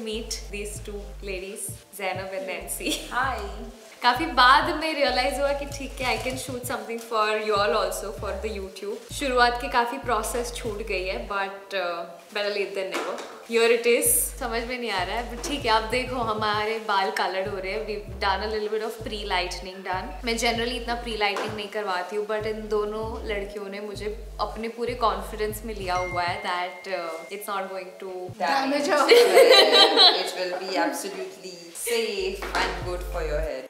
meet these two ladies, Zainab and Nancy. Hi. काफी बाद में रियलाइज हुआ कि ठीक है I can shoot something for you all also for the YouTube. शुरुआत के काफी प्रोसेस छूट गई है but better late than never. Here it is. समझ में नहीं आ रहा है बट ठीक है. आप देखो हमारे बाल कलर्ड हो रहे हैं. We done a little bit of pre lightening done. मैं जनरली इतना प्री लाइटनिंग नहीं करवाती हूँ बट इन दोनों लड़कियों ने मुझे अपने पूरे कॉन्फिडेंस में लिया हुआ है that it's not going to damage. It will be absolutely safe and good for your hair.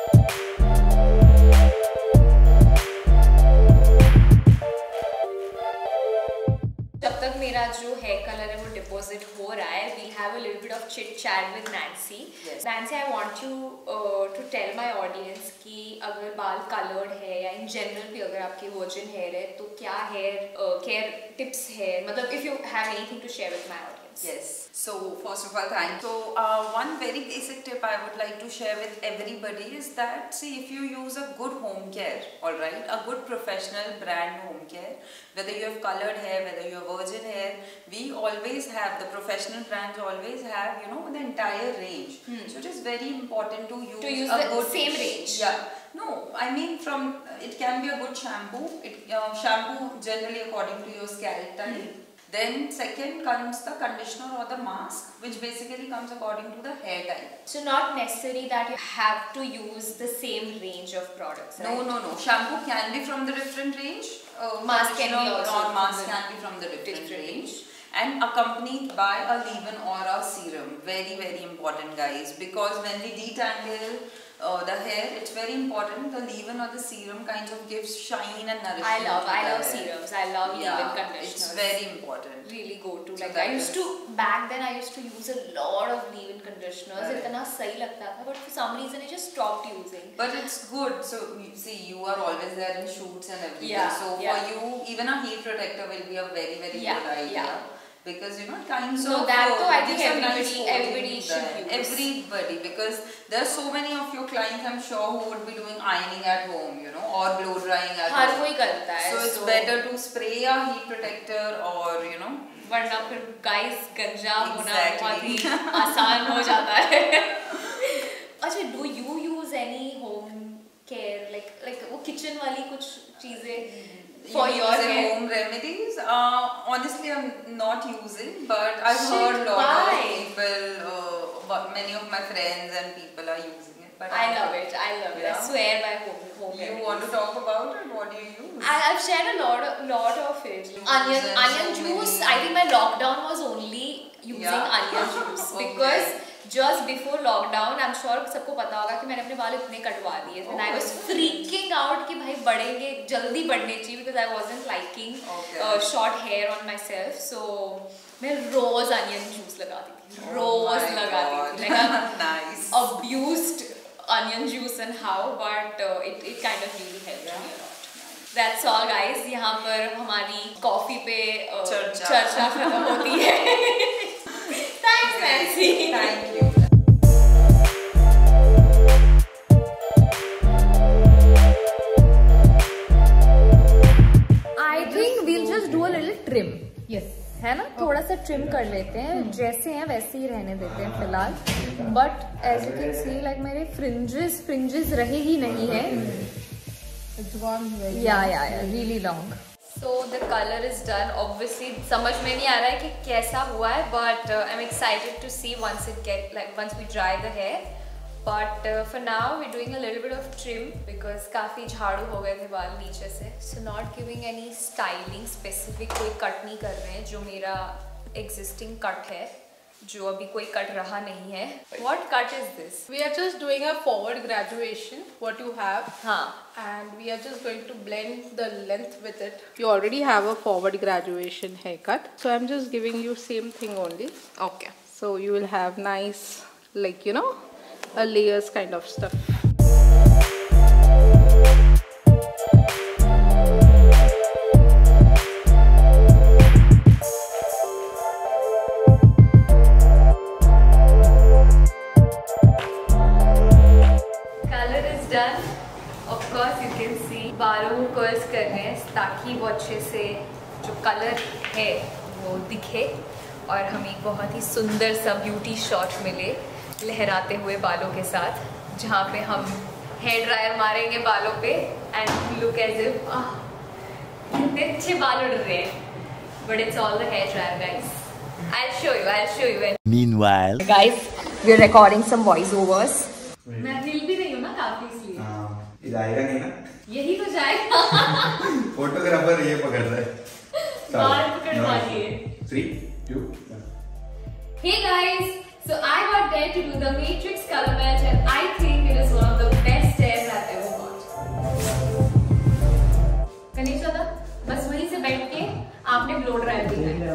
जब तक मेरा जो हेयर कलर है वो डिपॉजिट हो रहा है we'll have a little bit of chit chat with Nancy. Nancy I want you to tell my audience कि अगर बाल कलर्ड है या इन जनरल भी अगर आपकी वर्जिन हेयर है तो क्या हेयर केयर टिप्स है, मतलब if you have anything to share with my audience. Yes. So first of all, thank you. So one very basic tip I would like to share with everybody is that, see, if you use a good home care, all right, a good professional brand home care, whether you have colored hair, whether you have virgin hair, we always have, the professional brands always have, you know, the entire range. So it is very important to use the good same range. Yeah. No, I mean it can be a good shampoo. Shampoo generally according to your scalp type. Then second comes the conditioner or the mask, which basically comes according to the hair type. So not necessary that you have to use the same range of products, right? No. Shampoo can be from the different range. Mask can be also or mask can be from the different range. And accompanied by a leave-in or a serum. Very, very important, guys. Because when we detangle the hair, it's very important. The leave-in or the serum kind of gives shine and nourishment. I love serums. I love leave-in conditioners. It's very important. Really go to. So like I used to back then. I used to use a lot of leave-in conditioners. Right. इतना सही लगता था, but for some reason I just stopped using. But it's good. So see, you are always there in shoots and everything. Yeah. So for you, even a heat protector will be a very, very good idea. Yeah. Because you know, kinds of that too, I think everybody should use. Everybody, because there are so many of your clients, I'm sure, who would be doing ironing at home, you know, or blow drying at home. हर कोई करता है. So it's better to spray a heat protector or you know. वरना फिर guys गंजा होना बहुत ही आसान हो जाता है. अच्छा, do you use any home care like वो kitchen वाली कुछ चीजें? For your hair? Home remedies? Honestly, I'm not using, but I've heard a lot of people, many of my friends and people are using it. But I love it. Yeah. I swear by home remedies. You want to talk about it? What do you use? I've shared a lot of it. Onion juice. I think my lockdown was only using onion juice because just before lockdown, I'm sure सबको पता होगा कि मैंने अपने बाल इतने कटवा दिए थे. And I was freaking out कि भाई बढ़ेंगे, जल्दी बढ़ने चाहिए because I wasn't liking short hair on myself. So मैं रोज onion juice लगाती थी. रोज लगाती थी. Like nice. Abused onion juice and how, but it kind of really helped me a lot. That's all, guys. यहाँ पर हमारी कॉफी पे चर्चा खत्म होती है. Thanks, Nancy. Thank you. I think we'll just do a little trim. Yes. है ना, थोड़ा सा ट्रिम कर लेते हैं. जैसे हैं वैसे ही रहने देते हैं फिलहाल. But as you can see, like मेरे fringes रहे ही नहीं है. It's gone very yeah, really long. So the color is done. Obviously समझ में नहीं आ रहा है कि कैसा हुआ है, but I'm excited to see once we dry the hair. But for now we're doing a little bit of trim because काफी झाड़ू हो गए थे बाल नीचे से. So not giving any styling specific, कोई कट नहीं कर रहे हैं. जो मेरा existing cut है, जो अभी कोई कट रहा नहीं है. What cut is this? We are just doing a forward graduation, what you have. हाँ. And we are just going to blend the length with it. You already have a forward graduation haircut. So I'm just giving you same thing only. Okay. So you will have nice, like, you know, a layers kind of stuff. बालों को curls कर रहे हैं ताकि वो अच्छे से जो कलर है वो दिखे. और हम एक बहुत ही सुंदर सा ब्यूटी शॉट मिले लहराते हुए बालों के साथ, जहाँ पे हम हेयर ड्रायर मारेंगे बालों पे एंड लुक एज इफ कितने अच्छे बाल उड़ रहे हैं, but it's all the hair dryer guys. I'll show you. Meanwhile, Guys, we're recording some voice overs. मैं हिल भी रही हूँ ना काफी, इसलिए. हाँ, ये जाएगा नहीं ना? यही तो जाएगा. फोटोग्राफर ये पकड़ रहा है. बाल पकड़वा दिए. 3, 2, 1. Hey guys, so I got there to do the Matrix color match and I think it is one of the best hairs I've ever got. Ganesh दादा, बस वहीं से बैठ के आपने ब्लो ड्रायर दिया.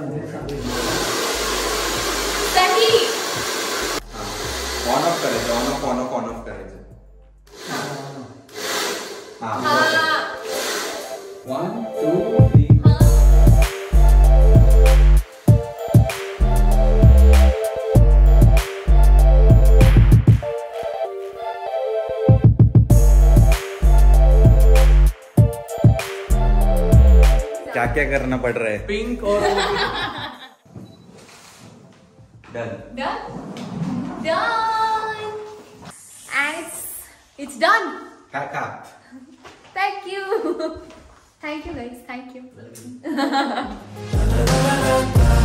सही. ऑन ऑफ करायचं, ऑन ऑफ करायचं. हाँ. 1, 2, 3. क्या करना पड़ रहा है? पिंक और डन. And it's done. काका. Thank you guys, thank you.